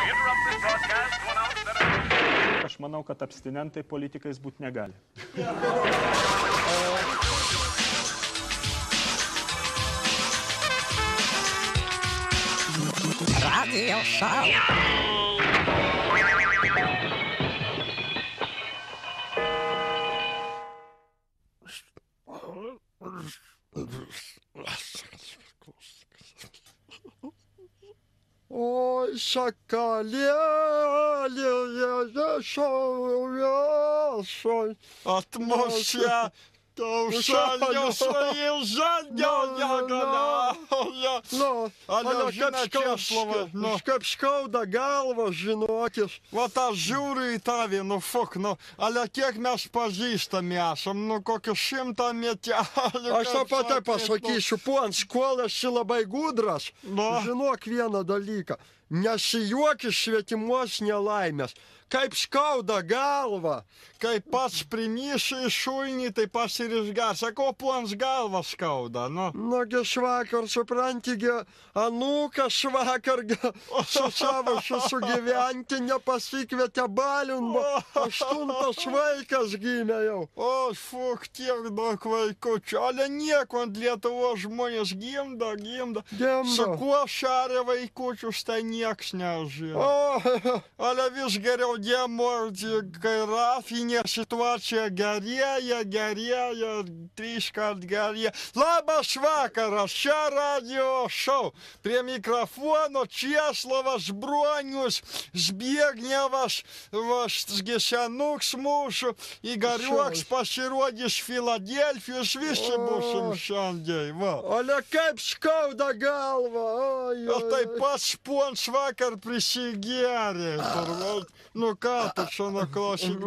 Aš manau, kad abstinentai politikais būti negali. Radio Show. Ой, шакале, атмосфера, kaip skauda galva, žinokis. Vat aš žiūriu į tavį, nu fuk, nu, ale kiek mes pažįstami esam, nu kokius 100 metelių. Aš tą patį pasakysiu, pons, kol esi labai gudras, žinok vieną dalyką. Nesijuok iš svetimos nelaimės. Kaip skauda galva. Kaip pats primyši į šuinį, tai pats ir išgars. Sako, pons galva skauda, nu. Nagi švakar, suprantigi, anūkas švakar su savo sugyventinė pasikvietė baliun, 8 vaikas gimė jau. O, fuk, tiek daug vaikučių. Ale nieko ant Lietuvos žmonės gimda. Su kuo šaria vaikučius, tai nieks nežino. Ale vis geriau kai rafinė situacija gerėja, 3 kart gerėja. Labas vakaras, čia Radio Show. Prie mikrofono Česlovas Bronius, Zbiegnievas, Gesenuks mūsų, Igoriuks pasirodys Filadelfijos, visi būsim šiandien. Ale kaip skauda galva. O taip pats pons vakar prisigėrė. Nu ką, tu čia nuklausyk.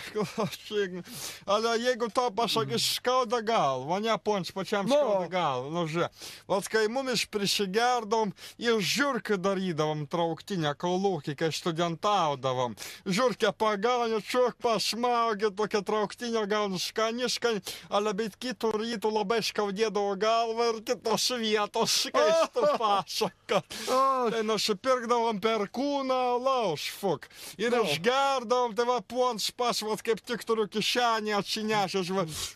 Ale jeigu to pasakys skauda galva, ne pons pačiam skauda galva. Nu žiūrėk, vat kai mumis prisigerdom ir žiūrkę darydavom trauktinę kolūkį, kai studentaudavom. Žiūrkę pagauni, čiuk pasmaugė, tokia trauktinė gauni skani, ale bet kitų rytų labai skaudėdavo galvą ir kitos vietos, kai tu pasaka. Tai nusipirkdavom per kūną, alaus, fuk. Ir išgerdavom, tai va pons pasvat, kaip tik turiu kišenį atsinešęs.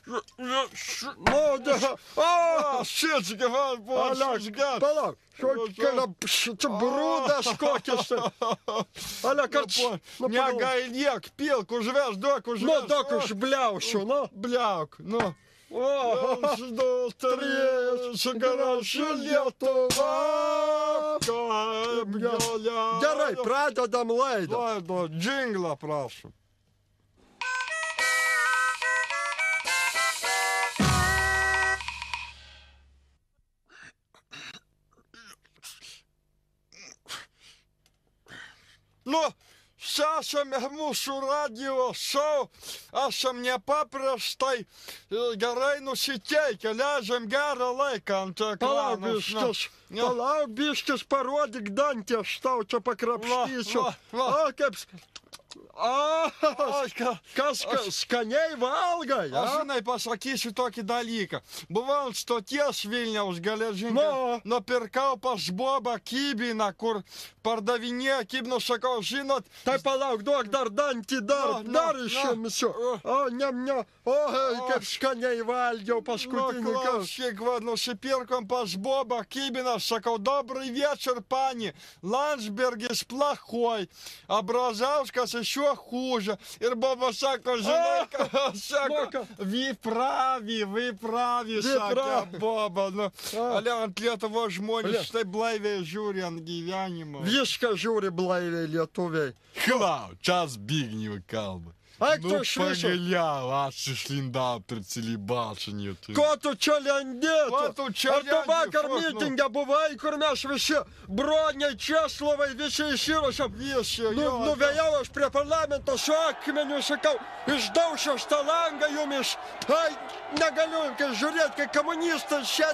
Šitski, va, pons išgerdavom. Palauk, čia brūdas kokis. Ale, kad... Negailiek, pilk, užveš, duok, užveš. Nu, duok, užbliausiu, nu. Bliauk, nu. O, 1, 2, 3, sugrąžu Lietuvą. Gerai, pradedam laidą. Laido, džinglą prašom. Nu, esame mūsų Radio Show, esam nepaprastai gerai nusiteikę, leidžiam gerą laiką ant ekrano. Palauk, biškis, parodyk dantį, aš tau čia pakrapštysiu. O, kaip... Kas skaniai valgai, ja? Aš žinai, pasakysiu tokį dalyką. Buvau ant stoties Vilniaus geležinkelio, nupirkau pas Bobą kibiną, kur pardavinėja kibinų, sakau, žinot... Tai palauk, duok dar dantį, dar išimsiu. O, ne, kaip skaniai valgiau paskutinį kartą. Klausyk, nusipirkom pas Bobą kibiną, sakau, добрый вечер, пани, Landsbergis плохой, Abrazauskas еще хуже. Ir Boba sako, žinai, sako, вы pravi, sakė Boba. Ale ant Lietuvos žmonės štai blaiviai žiūri ant gyvenimo. Viską žiūri blaiviai lietuviai. Klau, čia Zbigniew kalba. Nu, pagaliau, aš išlindau per celibačinį. Ko tu čia lendėtų? Ar tu vakar mitingę buvai, kur mes visi broniai Česlovai, visi išsiruošėm? Nuvėjau aš prie parlamento su akmeniu, sakau, išdaušiau šitą langą jumis. Ai, negaliu, kai žiūrėt, kai komunistas sėdi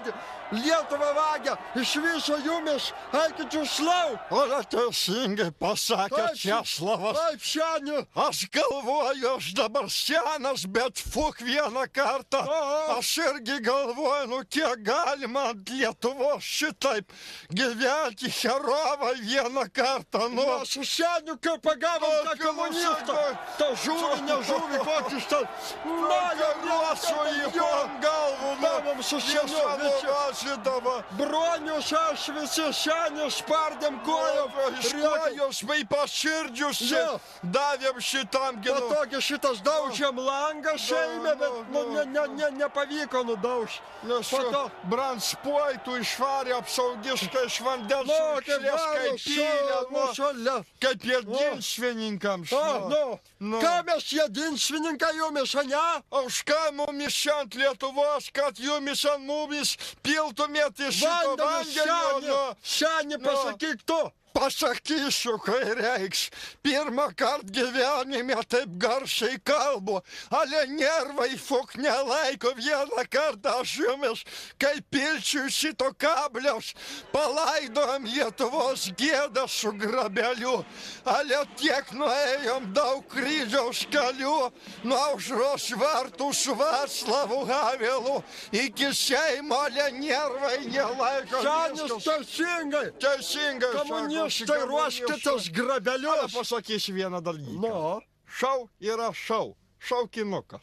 Lietuvą vagia, iš viso jumis, eikit jūs lauk. O teisingai pasakė Česlavas. Taip, šiandien. Aš galvoju, aš dabar senas, bet fuk vieną kartą. Aš irgi galvoju, nu kiek galima ant Lietuvos šitaip gyventi herovą vieną kartą. Nu, Mes su seniu, kai pagavom tą komunistą, tą žuvį, nežuvį, kokius ten. Galvoju į galvų, Pavom su seniu, visi. Bronius, aš visi seniai spardėm kojom. Iškojus, vai paširdžius, davėm šitam Po togi šitas daužėm langą šeimę, bet nepavyko nudaužti. Po to Branspojtų išvarė apsaugiškai iš vandens šiukšlės, kaip pylė, kaip jedinsvininkams. Ką mes jedinsvininkai jumis, ane? Už ką mumis ant Lietuvos, kad jumis ant mumis piltumėt iš šito vandenio? Šiandien pasakyk tu. Pasakysiu, kai reiks. Pirmą kartą gyvenime taip garsiai kalbu, ale nervai fuk nelaiko. Vieną kartą aš jumis, kai pilčiu šito kabliaus, palaidojom Lietuvos gėdą su grabeliu. Ale tiek nuėjom daug kryžiaus kelių, nuo aušros vartų su Vaclavu Havelu iki Seimo, ale nervai nelaiko. Šiandien teisingai. Teisingai. Komunistai, ruoškitės grabelius. Pasakysiu vieną dalyką. Nu. Šau yra šau. Šaukinukas.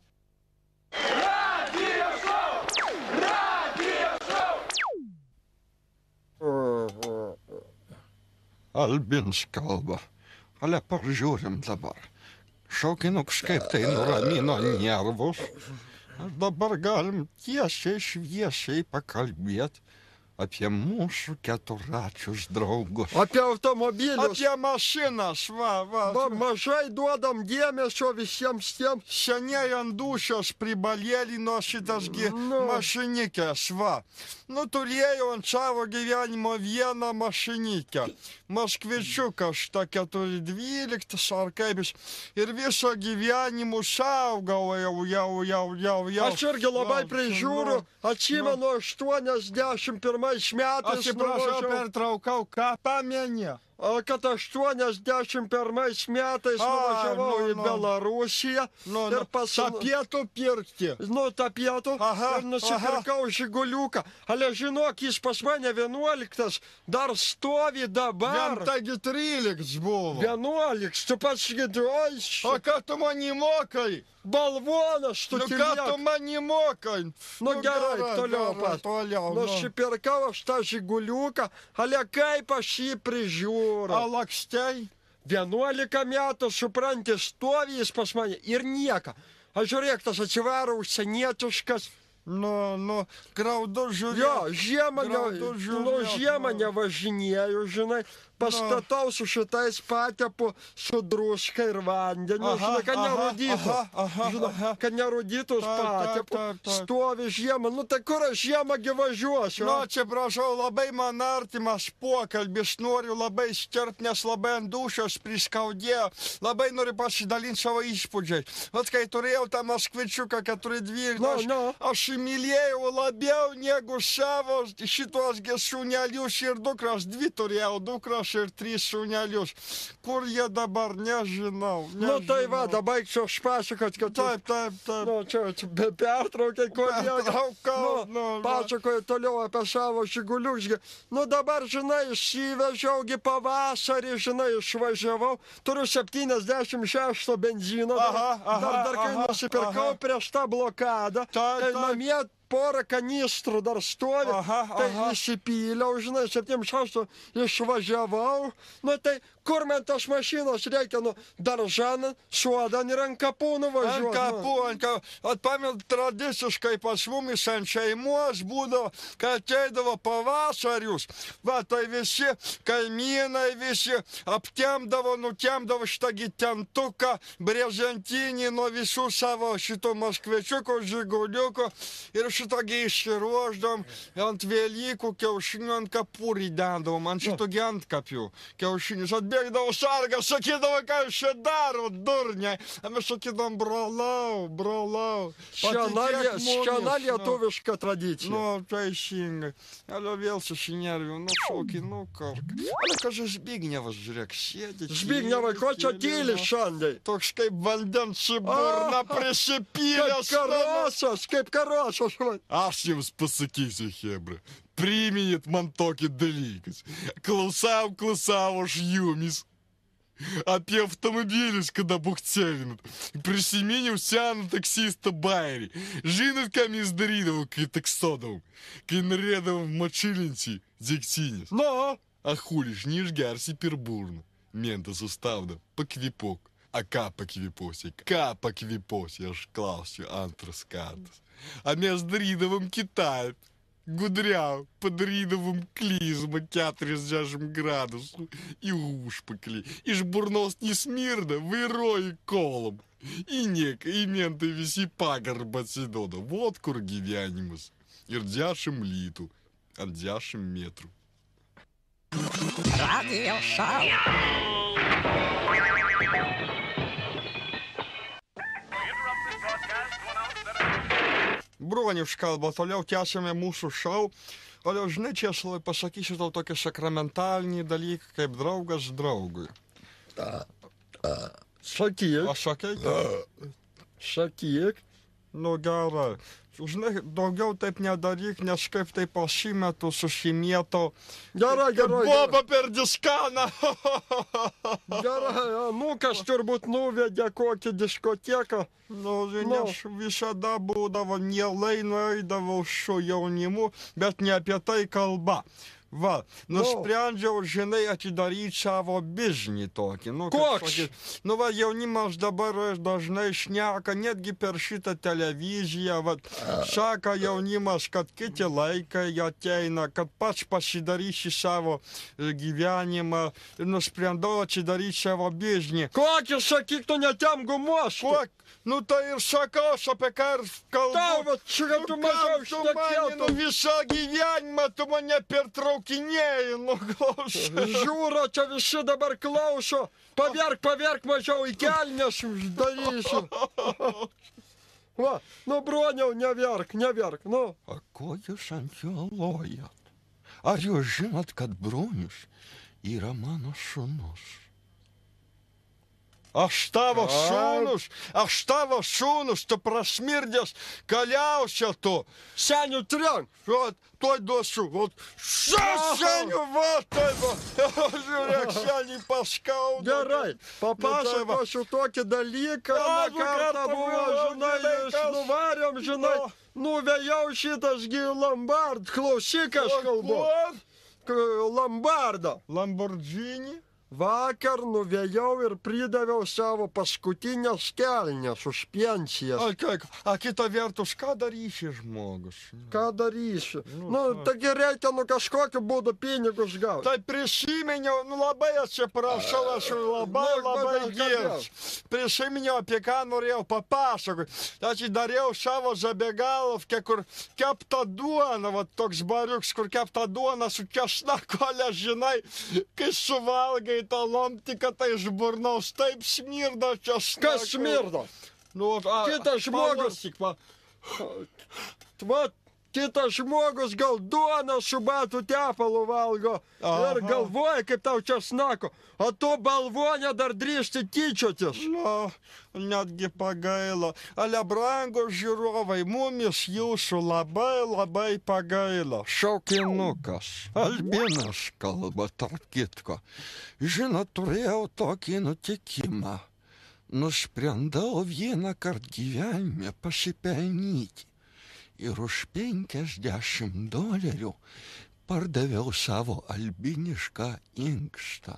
Radio šou! Radio šou! Albins kalba. Ale pažiūrim dabar. Šaukinukas kaip tai nuramino nervus. Dabar galim tiesiai šviesiai pakalbėti apie mūsų keturračius draugus. Apie automobilius. Apie mašinas, va. Mažai duodam dėmesio visiems tiems. Seniai ant dušios pribalėlino šitasgi mašinikės, va. Nu, turėjau ant savo gyvenimo vieną mašinikę. Maskvičiukas, šitą 412 ar kaip jis. Ir viso gyvenimu saugau jau. Aš irgi labai prižiūriu. Atsimenu 81 metais. Atsiprašau, pertraukau, ką pamenė? Kad 81 metais nuvažiavau į Belarusiją ir tapietų pirkti. Tapietų ir nusipirkau žiguliuką. Ale žinok, jis pas mane 11 dar stovi dabar. Taigi 13 buvo. 11, tu pats oi. O ką tu mani mokai? Balvonas, tu ką tu mani mokai? Gerai, toliau pat. Nusipirkau aš tą žiguliuką, ale kaip aš jį prižiūriu. Alakstei? 11 metų, supranti, stovi jis pas mane ir nieka. Aš žiūrėk, tas atsivaro užsienietiškas. Graudu žiūrėk. Jo, žiemą nevažinėjau, žinai. Pastatau su šitais patepu, su druska ir vandeniu, žinai, kad nerūdytų. Žinai, kad nerūdytų patepu. Stovi žiemą. Tai kur aš žiemą važiuosiu? Čia prašau, labai man artimas pokalbis, noriu labai skirti, nes labai ant dušios priskaudėjo. Labai noriu pasidalinti savo įspūdžiais. Vat kai turėjau tą Maskvičiuką 412, aš įmylėjau labiau negu savo šitos šunelius ir dukras. 2 turėjau dukras ir 3 šunelius. Kur jie dabar, nežinau. Tai va, dabar baigsiu aš pasakot, kad... Taip. Čia pertraukiai, kodėl... Pasakoju toliau apie savo žigulius. Dabar, žinai, įsivežiaugi pavasarį, žinai, išvažiavau. Turiu 76 benzino. Dar kai nusipirkau prieš tą blokadą. Tai namie porą kanistrų dar stovi, tai įsipyliau, žinai, 76 išvažiavau. Tai kur man tas mašinos reikia, daržan, suodan ir ant kapų nuvažiuoti. Ant kapų. Atpamint, tradiciškai pas mumis ant šeimos būdavo, kai ateidavo pavasarius. Va, tai visi kaimynai, visi aptemdavo, nutemdavo šitą tentuką, brezentinį nuo visų savo šito Maskvičiuko, žiguliuko. Ir šitogi išsiruoždom, ant Velykų kiaušinių ant kapų ridendavom, ant šitogi ant kapių kiaušinius. Atbėgdavo sargas, sakydavo, ką jūs čia daro, durniai. A mes sakydavom, brolau. Šiana lietuviška tradicija. Ну, teisingai. Ale vėl susinerviau, nu šokį, nu kark. Ale kažkai Zbignievas, žiūrėk, sėdi. Zbignievai, ko čia tyli šiandien? Toks kaip vandens į burną prisipylęs. Kaip karosas. Aš jums pasakysiu, hebra. Priminėt man tokį dalykas. Klausau aš jumis. Apie automobilius, kada bukcevinat. Prisiminiau seną taksistą bairį. Žinot, ką mes darydavom, kai taksodavom? Kai norėdavom mačilinti dzeksinės. Nu? A huliš, neišgersi per burną. Mentas sustabdo, pakvipok. A ką pakviposi? Ką pakviposi, aš klausiu antras kartas. A mes darydavom kitaip. Gudriau, padarydavom klizmą 40 gradusų į užpakalį. Iš burnos nesmirda, vairuoji kolom. Į nieką, į mentai visi pagarbą atsidoda. Vot kur gyvenimas. Ir 10 litų ant 10 metrų. Radio show. Bronius kalba, toliau tęsiame mūsų šou. Toliau, žinai, Česlavai, pasakysiu tau tokį sakramentalinį dalyką, kaip draugas draugui. Sakyk. O sakai? Sakyk. Nu gerai. Žinai, daugiau taip nedaryk, nes kaip tai pasimetu, susimėto. Gerai. Boba per diskaną. Gerai, anūkas turbūt nuvedė kokį diskoteką. Nu, aš visada būdavo, mielai nueidavau su jaunimu, bet ne apie tai kalba. Va, nusprendžiau, žinai, atidaryti savo biznį tokį. Nu, koks? Nu, va, jaunimas dabar dažnai šneka, netgi per šitą televiziją, va, saka jaunimas, kad kiti laikai ateina, kad pats pasidarysi savo gyvenimą ir nusprendau atidaryti savo biznį. Kokį, sakyk, tu netem gumos? Nu, tai ir sakau, apie ką ir kalbu. Tavo, čia tu mažiau šnekėtų. Visą gyvenimą tu mane pertraukinėjai, nu, klausia. Žiūro, čia visi dabar klauso. Paverk mažiau į kelnes uždarysiu. Va, nu, Broniau, neverk, nu. A ko jūs ant jo lojat? Ar jūs žinot, kad Bronius yra mano šunus? Aš tavo šunus, tu prasmirdės, kaliausia tu. Senių trenk. Tuoj duosiu, senių, žiūrėk, senį paskauda. Gerai, papasakosiu tokį dalyką, kartą buvo, žinai, nuvarėm, žinai, nuvėjau šitasgi Lombard, klausyk, aš kalbu. Lombardą. Lamborghini? Vakar nuvėjau ir pridaviau savo paskutinės kelnes už pensijas. A kita vertus, ką darysi žmogus? Ką darysi? Nu, taigi reikia kažkokiu būdu pinigus gauti. Tai prisiminiau, labai atsiprašau, aš labai girs. Prisiminiau, apie ką norėjau papasakoti. Aš dariau savo Zabegalovkę, kur kepta duona, va toks bariuks, kur kepta duona su česnaku, ale žinai, kai suvalgai tą lomtiką, tai iš burnos taip smirda česnaku. Kas smirda? Kitas žmogus. Kitas žmogus gal duoną su batų tepalu valgo ir galvoja, kaip tau česnako. O tu balvonė dar drįsti tyčiotis. Netgi pagaila. Ale brangos žiūrovai, mumis jūsų labai pagaila. Šaukinukas. Albinas kalba, tarp kitko. Žinot, turėjau tokį nutikimą. Nusprendau vieną kartą gyvenime pasipelnyti. Ir už $50 pardaviau savo albinišką inkštą.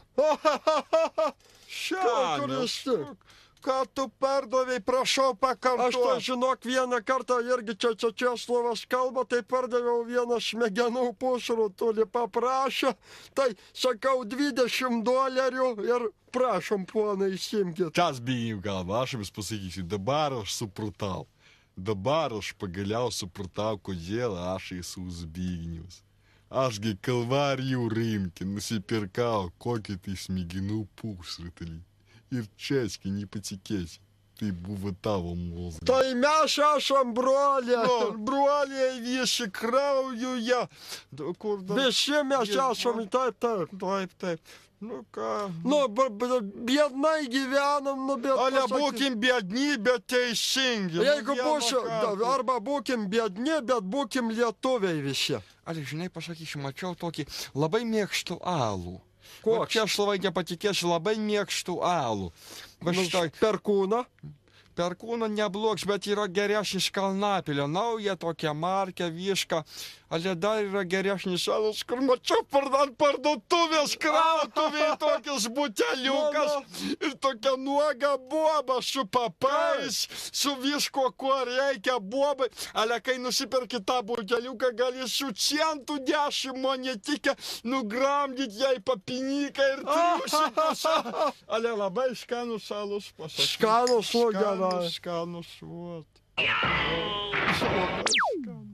Ką tu pardavei, prašau pakartoti. Aš tai žinok, vieną kartą irgi čia Česlovas kalba, tai pardaviau vieną smegenų pusrutulį, paprašė, tai sakau $20 ir prašom, ponai, įsimkit. Tas bijau galva, aš jums pasakysiu, dabar aš supratau. Dabar aš pagaliau supratau, kodėl aš esu Zbignius. Ašgi Kalvarijų rimti nusipirkau kokį tai smegenų pusrutulį. Ir česki, nepatikėsi, tai buvo tavo mozgas. Tai mes esam broliai. No, broliai visi kraujuje. Visi mes esam, taip. Taip. Nu ką. Nu, biednai gyvenam, nu, bet... Ale būkim biedni, bet teisingi. Jeigu būsiu, arba būkim biedni, bet būkim lietuviai visi. Ale, žinai, pasakysiu, mačiau tokį labai mėgštų alų. Koks? Čia aš labai nepatikėsiu, labai mėgštų alų. Va štai, Perkūną. Perkūno neblogs, bet yra geresnis Kalnapilio. Nauja tokia markė, viška. Ale dar yra geresnis alus, kur mačiau ant parduotuvės krautuvėje tokias buteliukas. Ir tokia nuoga boba su papais, su visko, ko reikia bobai. Ale kai nusipirki tą buteliuką, gali su centų 10 monetikę nugramdyti jai papiniką ir triusikas. Ale labai skanus alus pasakysiu. Skanus, nu, gerai. Skanus, vot. Labai skanus.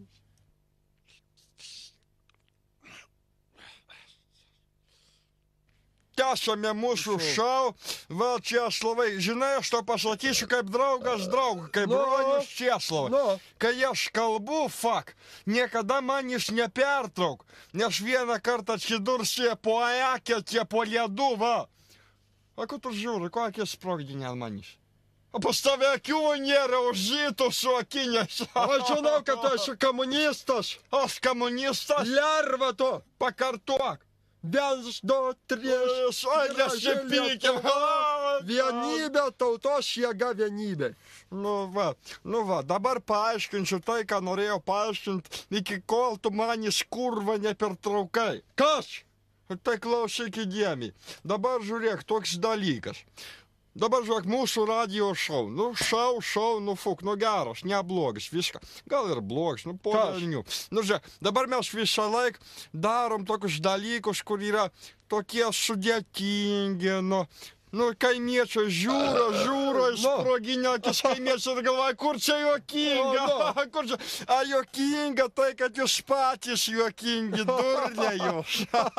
Tęsame mūsų šou, va Česlovai, žinai, aš to pasakysiu kaip draugas draugų, kaip brolius Česlovai. Kai aš kalbu, niekada man jis nepertrauk, nes vieną kartą atsidursi po eketė, po ledu, va. A ko tu žiūri, kokie sprogdinė manys? O pas tave akių nėra užžytų su akinės. Aš žinau, kad tu esi komunistas. Aš komunistas? Lerva tu. Pakartok. 1, 2, 3. Nesipykim. Vienybė, tautos jėga vienybė. Nu va, dabar paaiškinsiu tai, ką norėjau paaiškinti, iki kol tu manis kurva nepertraukai. Kas? Tai klausyk įdėmiai. Dabar žiūrėk, toks dalykas. Dabar žiūrėk, mūsų radio šou. Nu, šou, nu geras, neblogas, viską. Gal ir blogas, po velnių. Nu, žiūrėk, dabar mes visą laik darom tokius dalykus, kur yra tokie sudėtingi, nu, kaimiečiai žiūro, sproginio akis kaimiečiai ir galvoja, kur čia juokinga? Kur čia? A juokinga tai, kad jūs patys juokingi, durniai jūs.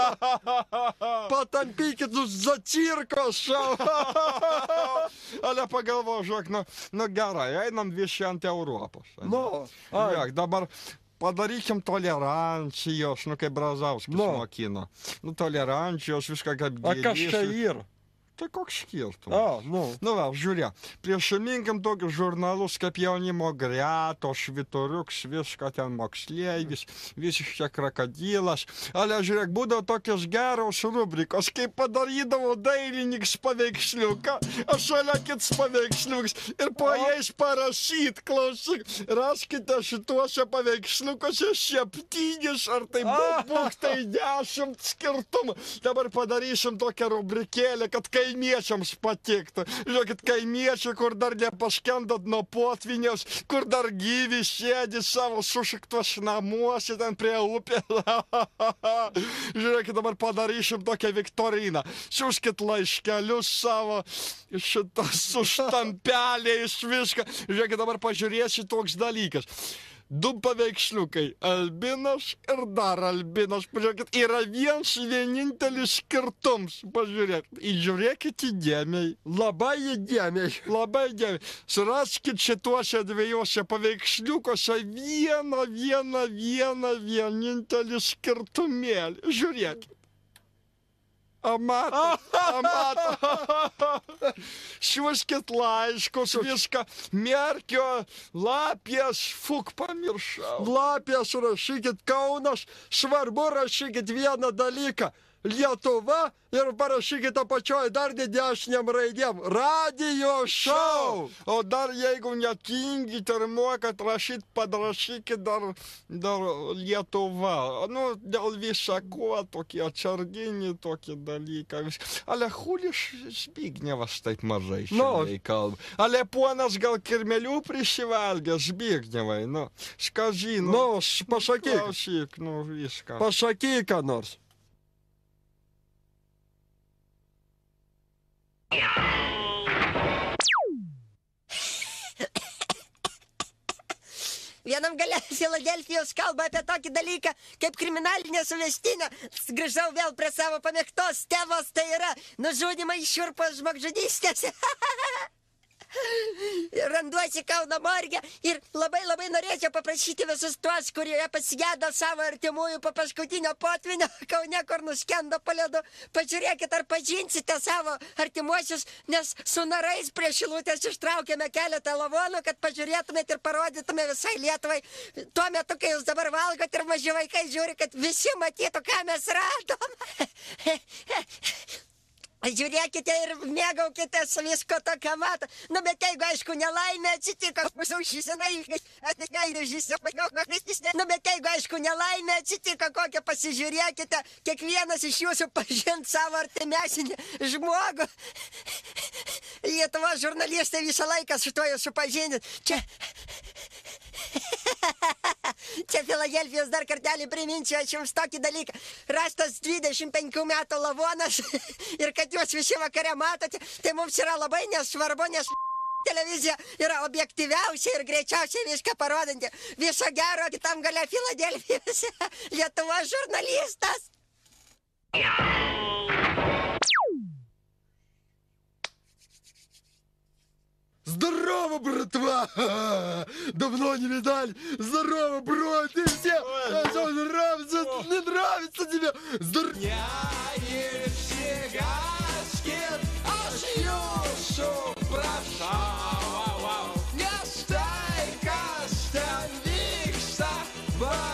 Patampykit za cirko šou. Ale pagalvo, žiūrėk, nu gerai, einam visi ant Europos. Žiūrėk, dabar padarykim tolerancijos, kaip Brazauskis mokino. Tolerancijos, viską kaip gėlys. A kas čia yra? Tai koks skirtumas? Nu va, žiūrėk, prisiminkim tokius žurnalus kaip Jaunimo gretos, Švyturiuks, viską ten moksleivis, visiškai krokodilas. Ale žiūrėk, būdavo tokios geros rubrikos, kaip padarydavo dailininkas paveiksliuką, o šalia kits paveiksliukas. Ir po jais parašyt, klausyk, raskite šituose paveiksliukose 7 ar tai būk tai 10 skirtumų. Dabar padarysim tokią rubrikėlę, kad kaimiečiams patiktų. Žiūrėkit, kaimiečiai, kur dar nepaskendot nuo potvinės, kur dar gyvi sėdi savo sušiktos namuose ten prie upės. Žiūrėkit, dabar padarysim tokią viktoriną. Siųskit laiškelius savo šitą su štampeliais viską. Žiūrėkit, dabar pažiūrėsi toks dalykas. 2 paveiksliukai, Albinas ir dar Albinas. Pažiūrėkit, yra vienintelis skirtums. Pažiūrėkit, žiūrėkit įdėmiai. Labai įdėmiai. Labai įdėmiai. Suraskit šituose 2 paveiksliukose vienintelį skirtumėlį. Žiūrėkit. Amato. Siųskit laiškus, viską. Merkio, lapės, pamiršau. Lapės rašykit, Kaunas. Svarbu rašykit vieną dalyką. Lietuva ir parašykite apačioj dar didesniam raidėm. Radio šou! O dar jeigu netingit ir mokat rašyt, padrašykit dar Lietuva. Nu, dėl visako tokie atsarginiai tokie dalykai. Ale hulis Zbignevas taip mažai šiandien kalba. Ale ponas gal kirmelių prisivalgė Zbignevai. Nu, skaži, pasakyk. Klausyk, viską. Pasakyk, ką nors. Vienam gale Filadelfijos kalba apie tokį dalyką, kaip kriminalinė suvestinė. Grįžau vėl prie savo pamėgtos temos, tai yra nužudimai, šiurpos, žmogžudystės. Randuosi Kauno morge ir labai norėčiau paprašyti visus tuos, kurie pasigėdo savo artimųjų po paskutinio potvinio Kaune, kur nuskendo po ledu. Pažiūrėkit, ar pažinsite savo artimuosius, nes su narais prie Šilutės ištraukėme keletą lavonų, kad pažiūrėtumėt ir parodytume visai Lietuvai. Tuo metu, kai jūs dabar valgot ir maži vaikai žiūri, kad visi matytų, ką mes radom. Žiūrėkite ir mėgaukitės visko to, ką mato. Nu, bet jeigu, aišku, nelaimė atsitiko, nelaimė atsitiko, kokią pasižiūrėkite, kiekvienas iš jūsų pažint savo artimesnį žmogų. Lietuvos žurnalistai visą laiką su tuo jūsų pažinit. Čia Filadelfijos dar kartelį priminsiu aš jums tokį dalyką. Rastas 25 metų lavonas ir kad jūs visi vakare matote, tai mums yra labai nesvarbu, nes televizija yra objektyviausia ir greičiausiai viską parodanti. Viso gero kitam gale Filadelfijos Lietuvos žurnalistas. Здорово, братва! Давно не видали! Здорово, бро! Ты все! Что, нравится? Не нравится тебе? Здорово! Wow.